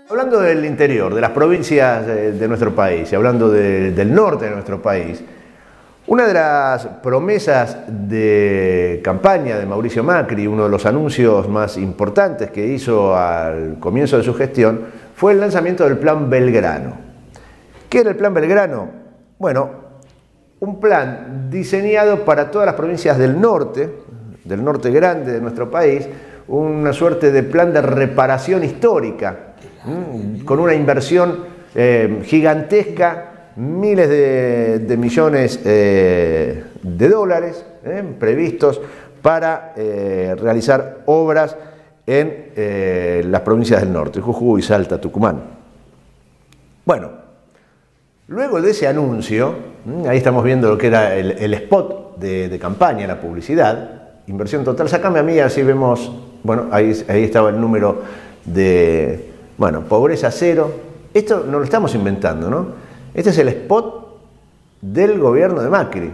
Hablando del interior, de las provincias de nuestro país, y hablando del norte de nuestro país, una de las promesas de campaña de Mauricio Macri, uno de los anuncios más importantes que hizo al comienzo de su gestión, fue el lanzamiento del Plan Belgrano. ¿Qué era el Plan Belgrano? Bueno, un plan diseñado para todas las provincias del norte grande de nuestro país, una suerte de plan de reparación histórica, con una inversión gigantesca, miles de millones de dólares previstos para realizar obras en las provincias del norte, Jujuy, Salta, Tucumán. Bueno, luego de ese anuncio, ahí estamos viendo lo que era el spot de campaña, la publicidad, inversión total, sácame a mí, así vemos, bueno, ahí estaba el número de, bueno, pobreza cero. Esto no lo estamos inventando, ¿no? Este es el spot del gobierno de Macri.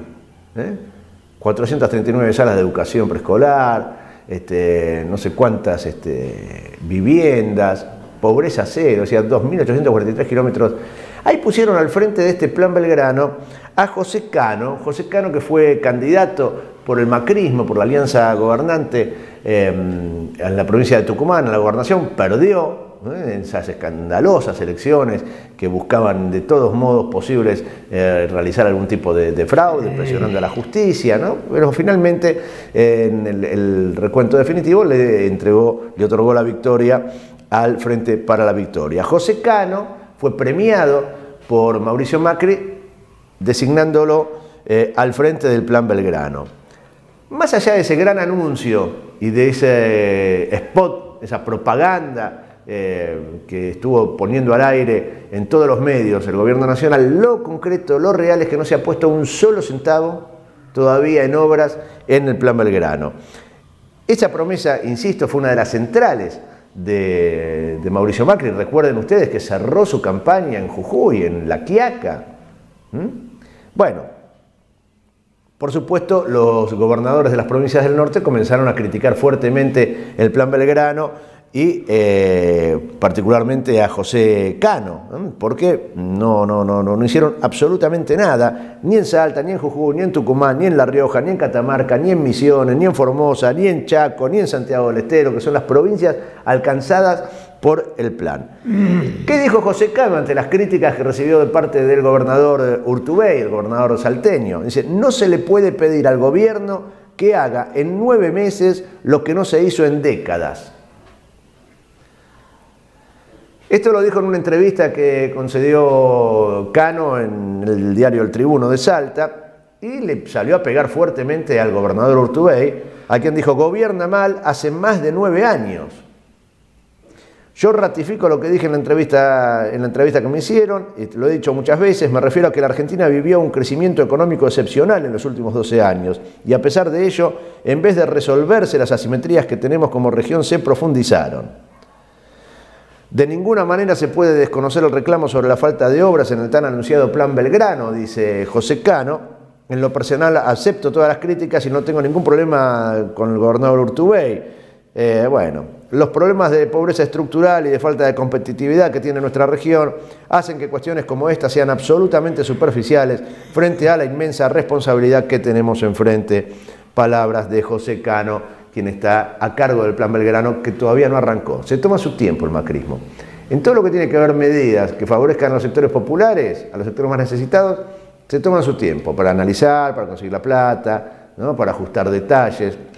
439 salas de educación preescolar, no sé cuántas viviendas, pobreza cero, o sea, 2.843 kilómetros. Ahí pusieron al frente de este Plan Belgrano a José Cano que fue candidato por el macrismo, por la alianza gobernante en la provincia de Tucumán, en la gobernación, perdió en esas escandalosas elecciones que buscaban de todos modos posibles realizar algún tipo de fraude, presionando a la justicia, ¿no? Pero finalmente en el recuento definitivo le otorgó la victoria al Frente para la Victoria. José Cano fue premiado por Mauricio Macri designándolo al frente del Plan Belgrano. Más allá de ese gran anuncio y de ese spot, esa propaganda que estuvo poniendo al aire en todos los medios el gobierno nacional, lo concreto, lo real es que no se ha puesto un solo centavo todavía en obras en el Plan Belgrano. Esa promesa, insisto, fue una de las centrales de Mauricio Macri. Recuerden ustedes que cerró su campaña en Jujuy, en La Quiaca. Bueno, por supuesto, los gobernadores de las provincias del norte comenzaron a criticar fuertemente el Plan Belgrano y particularmente a José Cano, porque no hicieron absolutamente nada, ni en Salta, ni en Jujuy, ni en Tucumán, ni en La Rioja, ni en Catamarca, ni en Misiones, ni en Formosa, ni en Chaco, ni en Santiago del Estero, que son las provincias alcanzadas por el plan. ¿Qué dijo José Cano ante las críticas que recibió de parte del gobernador Urtubey, el gobernador salteño? Dice, no se le puede pedir al gobierno que haga en 9 meses lo que no se hizo en décadas. Esto lo dijo en una entrevista que concedió Cano en el diario El Tribuno de Salta y le salió a pegar fuertemente al gobernador Urtubey, a quien dijo, gobierna mal hace más de 9 años. Yo ratifico lo que dije en la entrevista que me hicieron, y lo he dicho muchas veces, me refiero a que la Argentina vivió un crecimiento económico excepcional en los últimos 12 años, y a pesar de ello, en vez de resolverse las asimetrías que tenemos como región, se profundizaron. De ninguna manera se puede desconocer el reclamo sobre la falta de obras en el tan anunciado Plan Belgrano, dice José Cano. En lo personal acepto todas las críticas y no tengo ningún problema con el gobernador Urtubey. Bueno, los problemas de pobreza estructural y de falta de competitividad que tiene nuestra región hacen que cuestiones como esta sean absolutamente superficiales frente a la inmensa responsabilidad que tenemos enfrente. Palabras de José Cano, quien está a cargo del Plan Belgrano, que todavía no arrancó. Se toma su tiempo el macrismo. En todo lo que tiene que ver medidas que favorezcan a los sectores populares, a los sectores más necesitados, se toman su tiempo para analizar, para conseguir la plata, ¿no? Para ajustar detalles.